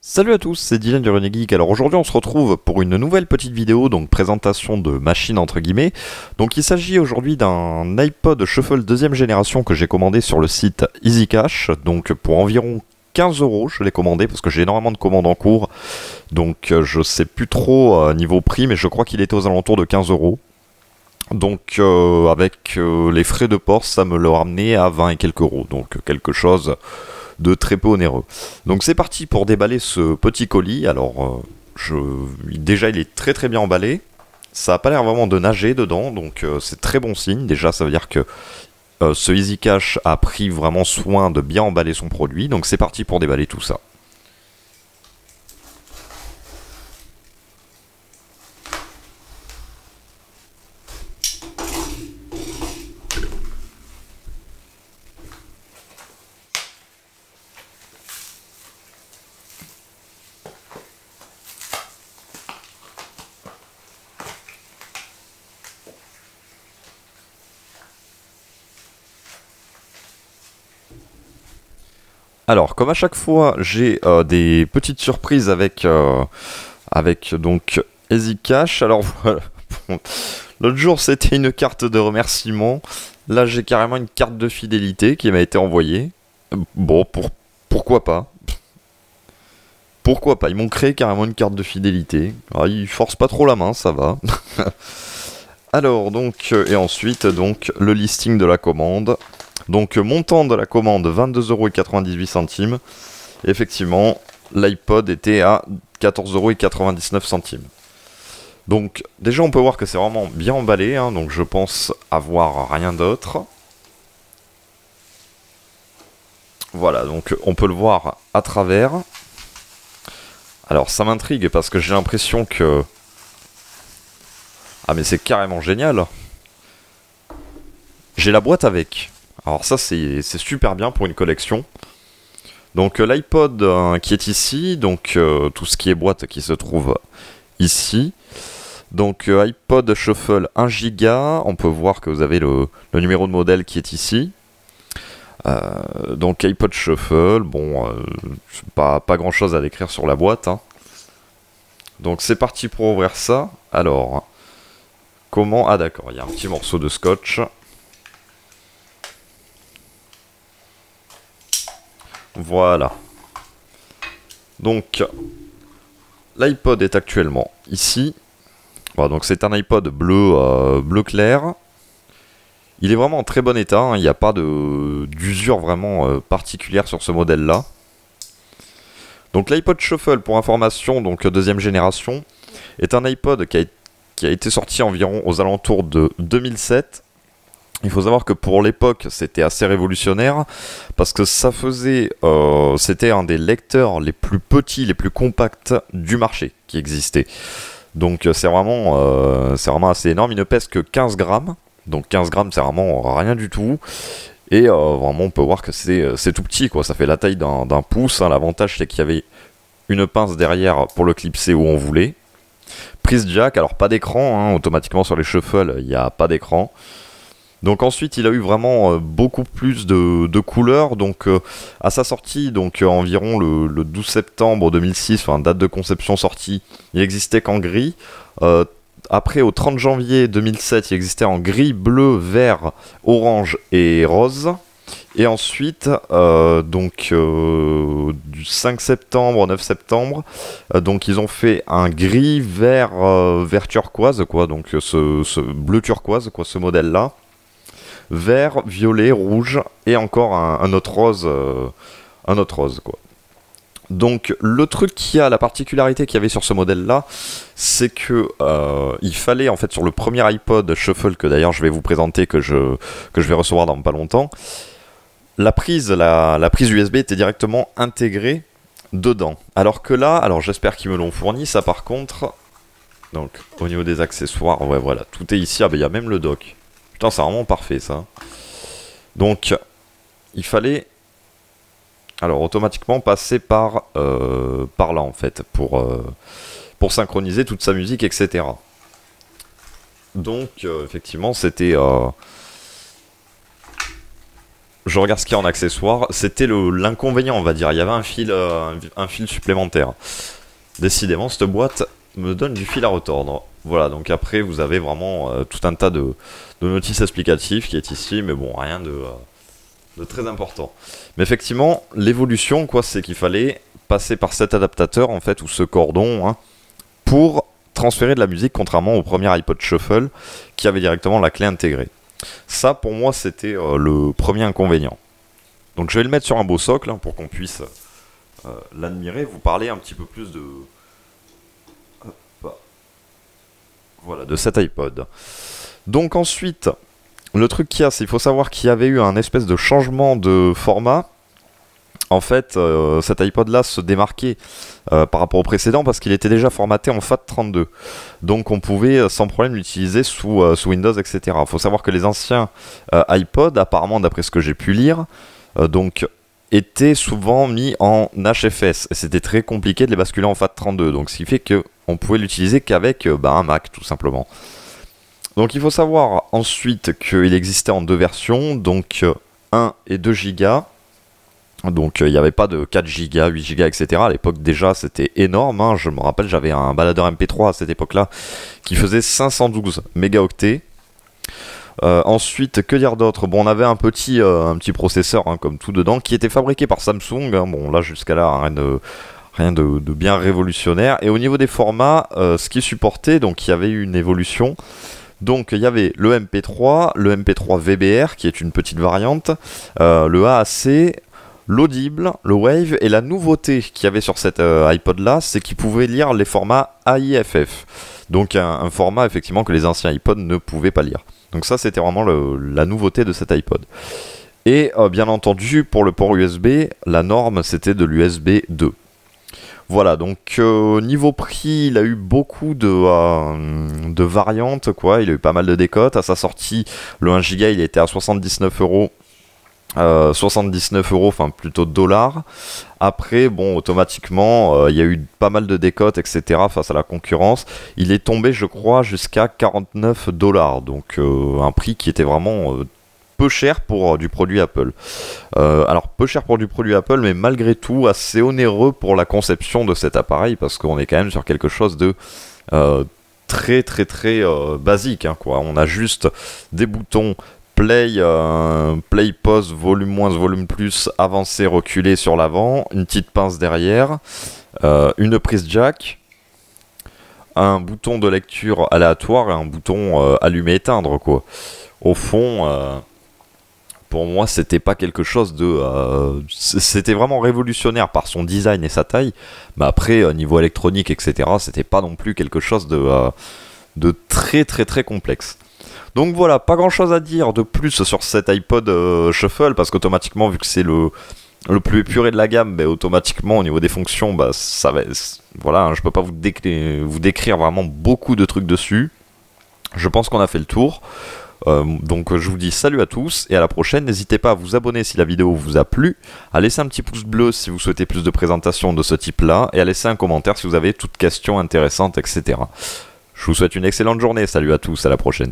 Salut à tous, c'est Dylan du René Geek. Alors aujourd'hui on se retrouve pour une nouvelle petite vidéo, donc présentation de machine entre guillemets. Donc il s'agit aujourd'hui d'un iPod Shuffle deuxième génération que j'ai commandé sur le site EasyCash, donc pour environ 15 euros je l'ai commandé parce que j'ai énormément de commandes en cours. Donc je sais plus trop niveau prix, mais je crois qu'il était aux alentours de 15 euros. Donc avec les frais de port ça me l'a ramené à 20 et quelques euros, donc quelque chose de très peu onéreux. Donc c'est parti pour déballer ce petit colis. Alors déjà il est très très bien emballé. Ça a pas l'air vraiment de nager dedans, donc c'est très bon signe. Déjà ça veut dire que ce EasyCash a pris vraiment soin de bien emballer son produit. Donc c'est parti pour déballer tout ça. Alors, comme à chaque fois, j'ai des petites surprises avec donc EasyCash. Alors voilà, bon, l'autre jour c'était une carte de remerciement. Là j'ai carrément une carte de fidélité qui m'a été envoyée. Bon, pourquoi pas? Pourquoi pas? Ils m'ont créé carrément une carte de fidélité. Alors, ils forcent pas trop la main, ça va. Alors donc, et ensuite donc le listing de la commande. Donc montant de la commande 22,98 €. Effectivement, l'iPod était à 14,99 €. Donc déjà on peut voir que c'est vraiment bien emballé, hein, donc je pense avoir rien d'autre. Voilà, donc on peut le voir à travers. Alors ça m'intrigue parce que j'ai l'impression que... Ah mais c'est carrément génial. J'ai la boîte avec. Alors ça c'est super bien pour une collection. Donc l'iPod qui est ici, donc tout ce qui est boîte qui se trouve ici. Donc iPod Shuffle 1 Go, on peut voir que vous avez le numéro de modèle qui est ici. Donc iPod Shuffle, bon, pas grand chose à décrire sur la boîte, hein. Donc c'est parti pour ouvrir ça. Alors, comment... Ah d'accord, il y a un petit morceau de scotch. Voilà. Donc, l'iPod est actuellement ici. Voilà, donc c'est un iPod bleu clair. Il est vraiment en très bon état, hein. Il n'y a pas d'usure vraiment particulière sur ce modèle-là. Donc l'iPod Shuffle, pour information, donc deuxième génération, est un iPod qui a été sorti environ aux alentours de 2007. Il faut savoir que pour l'époque, c'était assez révolutionnaire parce que ça faisait, c'était un des lecteurs les plus petits, les plus compacts du marché qui existait. Donc c'est vraiment assez énorme. Il ne pèse que 15 grammes. Donc 15 grammes, c'est vraiment rien du tout. Et vraiment, on peut voir que c'est tout petit, quoi. Ça fait la taille d'un pouce, hein. L'avantage, c'est qu'il y avait une pince derrière pour le clipser où on voulait. Prise jack, alors pas d'écran, hein. Automatiquement sur les Shuffle, il n'y a pas d'écran. Donc ensuite il a eu vraiment beaucoup plus de couleurs. Donc à sa sortie, donc environ le 12 septembre 2006, enfin date de conception sortie, il existait qu'en gris. Après au 30 janvier 2007 il existait en gris, bleu, vert, orange et rose. Et ensuite du 5 septembre au 9 septembre, donc ils ont fait un gris, vert, vert turquoise, quoi. Donc ce bleu turquoise, quoi, ce modèle là. Vert, violet, rouge et encore un autre rose, quoi. Donc le truc qui a la particularité qu'il y avait sur ce modèle là, c'est que il fallait en fait sur le premier iPod Shuffle, que d'ailleurs je vais vous présenter, que je vais recevoir dans pas longtemps, la prise USB était directement intégrée dedans. Alors que là, alors j'espère qu'ils me l'ont fourni, ça par contre. Donc au niveau des accessoires, ouais voilà, tout est ici. Ah bah il y a même le dock. Putain, c'est vraiment parfait ça. Donc, il fallait alors automatiquement passer par là en fait pour synchroniser toute sa musique, etc. Donc, effectivement, c'était je regarde ce qu'il y a en accessoire. C'était l'inconvénient, on va dire. Il y avait un fil supplémentaire. Décidément, cette boîte me donne du fil à retordre. Voilà, donc après, vous avez vraiment tout un tas de notices explicatives qui est ici, mais bon, rien de très important. Mais effectivement, l'évolution, quoi, c'est qu'il fallait passer par cet adaptateur, en fait, ou ce cordon, hein, pour transférer de la musique, contrairement au premier iPod Shuffle, qui avait directement la clé intégrée. Ça, pour moi, c'était le premier inconvénient. Donc je vais le mettre sur un beau socle, hein, pour qu'on puisse l'admirer, vous parler un petit peu plus de... Voilà, de cet iPod. Donc ensuite, le truc qu'il y a, c'est qu'il faut savoir qu'il y avait eu un espèce de changement de format. En fait, cet iPod-là se démarquait par rapport au précédent parce qu'il était déjà formaté en FAT32. Donc on pouvait sans problème l'utiliser sous Windows, etc. Il faut savoir que les anciens iPod, apparemment d'après ce que j'ai pu lire, donc étaient souvent mis en HFS. Et c'était très compliqué de les basculer en FAT32. Donc ce qui fait qu'on pouvait l'utiliser qu'avec un Mac, tout simplement. Donc il faut savoir ensuite qu'il existait en deux versions, donc 1 et 2 Go. Donc il n'y avait pas de 4 Go, 8 Go, etc. À l'époque déjà c'était énorme, hein. Je me rappelle j'avais un baladeur MP3 à cette époque-là qui faisait 512 mégaoctets. Ensuite, que dire d'autre? Bon, on avait un petit processeur, hein, comme tout dedans, qui était fabriqué par Samsung, hein. Bon là jusqu'à là rien de bien révolutionnaire. Et au niveau des formats, ce qui supportait, donc il y avait eu une évolution. Donc il y avait le MP3, le MP3 VBR qui est une petite variante, le AAC, l'audible, le Wave, et la nouveauté qu'il y avait sur cet iPod là, c'est qu'il pouvait lire les formats AIFF. Donc un format effectivement que les anciens iPods ne pouvaient pas lire. Donc ça c'était vraiment la nouveauté de cet iPod. Et bien entendu pour le port USB, la norme c'était de l'USB 2. Voilà, donc niveau prix, il a eu beaucoup de variantes, quoi. Il a eu pas mal de décotes. À sa sortie, le 1 Go, il était à 79 euros. 79 euros, enfin plutôt dollars. Après, bon, automatiquement, il y a eu pas mal de décotes, etc. face à la concurrence. Il est tombé, je crois, jusqu'à 49 dollars. Donc un prix qui était vraiment... peu cher pour du produit Apple. Alors peu cher pour du produit Apple, mais malgré tout assez onéreux pour la conception de cet appareil, parce qu'on est quand même sur quelque chose de très basique, hein, quoi. On a juste des boutons play, play, pause, volume moins, volume plus, avancer, reculer sur l'avant, une petite pince derrière, une prise jack, un bouton de lecture aléatoire et un bouton allumer-éteindre, quoi. Au fond... pour moi, c'était pas quelque chose de... c'était vraiment révolutionnaire par son design et sa taille. Mais après, niveau électronique, etc., c'était pas non plus quelque chose de très complexe. Donc voilà, pas grand chose à dire de plus sur cet iPod Shuffle, parce qu'automatiquement, vu que c'est le plus épuré de la gamme, bah, automatiquement, au niveau des fonctions, bah, ça va... Voilà, hein, je peux pas vous décrire vraiment beaucoup de trucs dessus. Je pense qu'on a fait le tour. Donc je vous dis salut à tous et à la prochaine. N'hésitez pas à vous abonner si la vidéo vous a plu, à laisser un petit pouce bleu si vous souhaitez plus de présentations de ce type là, et à laisser un commentaire si vous avez toute question intéressante, etc. Je vous souhaite une excellente journée, salut à tous, à la prochaine.